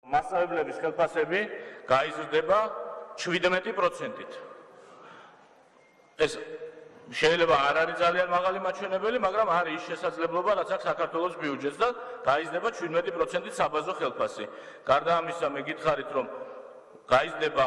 მასწავლებლების ხელფასები გაიზრდება 17%-ით. ეს შეიძლება არ არის ძალიან მაღალი მაჩვენებელი, მაგრამ არის ის შესაძლებლობა, რაც აქვს საქართველოს ბიუჯეტს და გაიზრდება 17%-ით საბაზო ხელფასი. გარდა ამისა, მე გითხარით, რომ გაიზრდება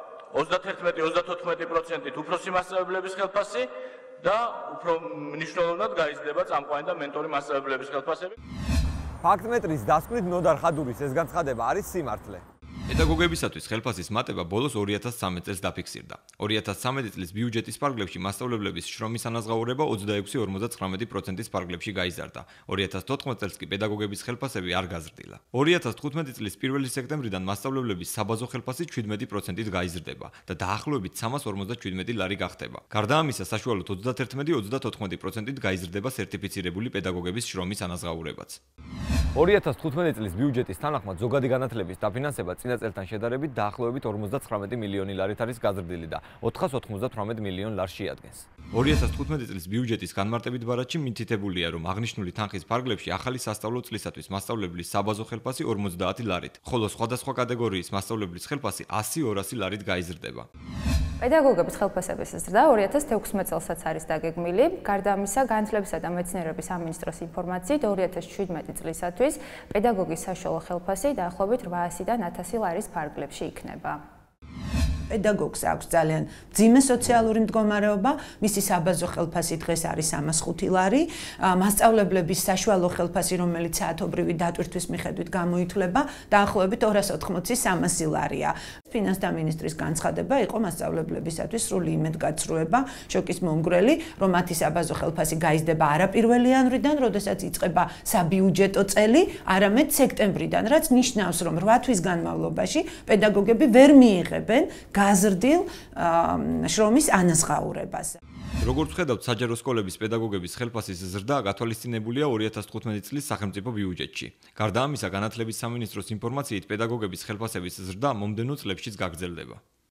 31-34%-ით უფროსი მასწავლებლების ხელფასი და უფრო მნიშვნელოვნად გაიზრდება წამყვანი და მენტორი მასწავლებლების ხელფასები. ფაქტ-მეტრის დასკვნით ნოდარ ხადურის ეს განცხადება არის სიმართლე. პედაგოგებისათვის ხელფასის მატება ბოლოს 2013 წელს დაფიქსირდა. 2013 წლის ბიუჯეტის პარგლებში მასწავლებლების შრომის ანაზღაურება 26-59%-ის პარგლებში გაიზარდა. 2014 წელს კი პედაგოგების ხელფასები არ გაზრდილა. 2015 წლის 1 სექტემბრიდან მასწავლებლების საბაზო ხელფასი 17%-ით გაიზრდება და დაახლოებით 357 ლარი გახდება. გარდა ამისა, საშუალოდ 31-34%-ით გაიზრდება სერტიფიცირებული პედაგოგების შრომის ანაზღაურებაც. 2015 წლის ბიუჯეტის თანახმად ზოგადი განათლების დაფინანსება წინა წელთან შედარებით დაახლოებით 59 მილიონი ლარით არის გაზრდილი და 498 მილიონ ლარს შეადგენს. 2015 წლის ბიუჯეტის განმარტებით ბარათში მითითებულია, რომ აღნიშნული თანხის პარგლებში ახალი სასწავლო წლისათვის მასწავლებლის საბაზო ხელფასი 50 ლარით, ხოლო სხვადასხვა კატეგორიის მასწავლებლის ხელფასი 100-200 ლარით გაიზრდება. პედაგოგების ხელფასების ზრდა 2016 წელსაც არის დაგეგმილი. გარდა ამისა, განათლებისა და მეცნიერების სამინისტროს ინფორმაციით 2017 წლისათვის პედაგოგის საშუალო ხელფასი დაახლოებით 800-დან 1000 ლარის ფარგლებში იქნება. პედაგოგს აქვს ძალიან მძიმე სოციალური მდგომარეობა, მისი საბაზო ხელფასი დღეს არის 305 ლარი, მასწავლებლების საშუალო ხელფასი, რომელიც საათობრივი დატვირთვის მიხედვით გამოითვლება, დაახლოებით 280-300 ლარია. ფინანსთა მინისტრის განცხადება იყო მასწავლებლებისათვის სრული იმედგაცრუება, შოკის მომგვრელი, რომ მათი საბაზო ხელფასი გაიზრდება არა 1 იანვრიდან, როდესაც იწყება საბიუჯეტო წელი, არამედ სექტემბრიდან, რაც ნიშნავს, რომ 8 თვის განმავლობაში პედაგოგები ვერ მიიღებენ გაზრდილ შრომის ანაზღაურებას. როგორც ხედავთ, საჯარო სკოლების პედაგოგების ხელფასის ზრდა გათვალისწინებულია 2015 წლის სახელმწიფო ბიუჯეტში. გარდა ამისა, განათლების სამინისტროს ინფორმაციით პედაგოგების ხელფასების ზრდა მომდევნო წლებშიც გაგრძელდება.